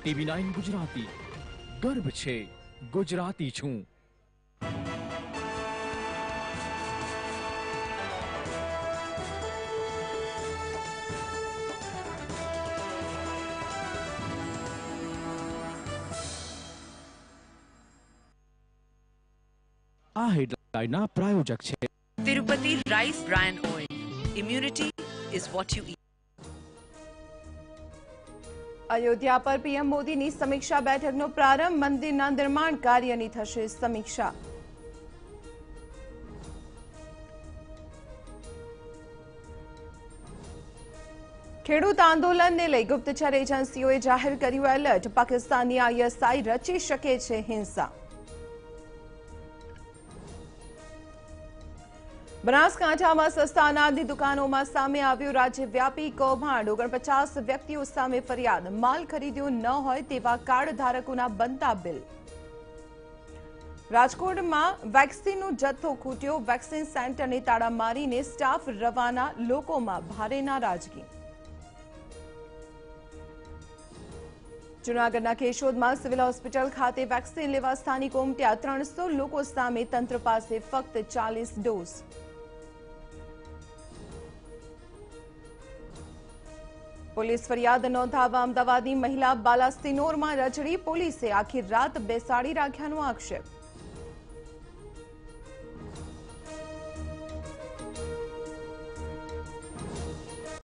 TV9 Gujarati ગર્વ છે ગુજરાતી છું। આ હેડલાઇનના પ્રાયોજક છે Tirupati rice brand oil. Immunity is what you eat. Ayodhya पर पीएम मोदीની સમીક્ષા બેઠકનો પ્રારંભ। મંદિરના નિર્માણ કાર્યની થશે સમીક્ષા। ખેડૂત આંદોલનને લઈ ગુપ્તચર એજન્સીઓએ જાહેર કર્યું એલર્ટ। પાકિસ્તાની આઈએસઆઈ રચી શકે છે હિંસા। બનાસકાંઠામાં સસ્તા અનાજની દુકાનોમાં સામે આવ્યું રાજ્યવ્યાપી કૌભાંડ। 49 વ્યક્તિઓ સામે ફરિયાદ। માલ ખરીદ્યો ન હોય તેવા કાર્ડ ધારકોના બનતા બિલ। રાજકોટમાં વેક્સિનનો જથ્થો ખૂટ્યો। વેક્સિન સેન્ટરને તાળા મારીને સ્ટાફ રવાના। લોકોમાં ભારે નારાજગી। જૂનાગઢના કેશોદમાં સિવિલ હોસ્પિટલ ખાતે વેક્સિન લેવા સ્થાનિકો ઉમટ્યા। 300 લોકો સામે તંત્ર પાસે ફક્ત 40 ડોઝ। પોલીસ ફરિયાદ નોંધાવવા અમદાવાદની મહિલા બાલાસિનોરમાં રજડી। પોલીસે આખી રાત બેસાડી રાખ્યાનો આક્ષેપ।